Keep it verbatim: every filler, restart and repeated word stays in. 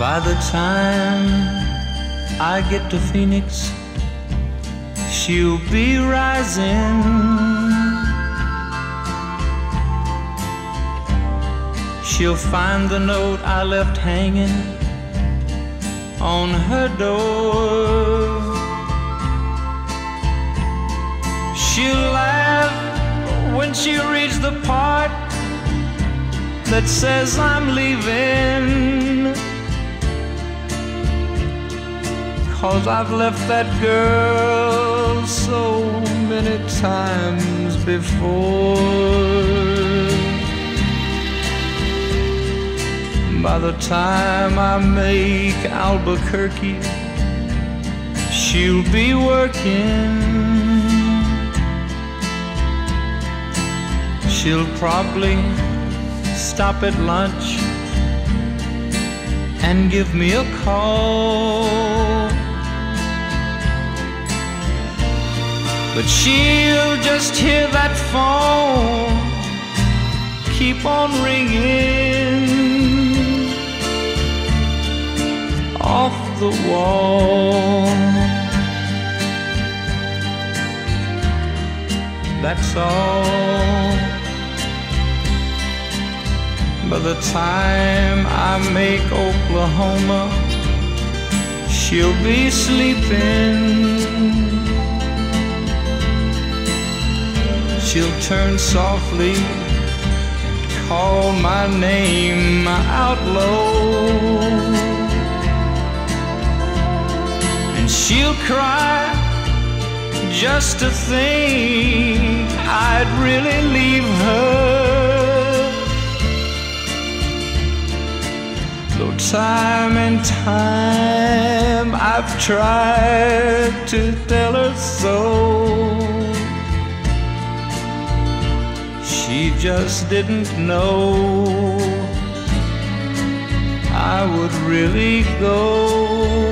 By the time I get to Phoenix, she'll be rising. She'll find the note I left hanging on her door. She'll laugh when she reads the part that says I'm leaving, 'cause I've left that girl so many times before. By the time I make Albuquerque, she'll be working. She'll probably stop at lunch and give me a call, but she'll just hear that phone keep on ringing off the wall. That's all. By the time I make Oklahoma, she'll be sleeping. She'll turn softly, call my name out low, and she'll cry just to think I'd really leave her. Though time and time I've tried to tell her so, she just didn't know I would really go.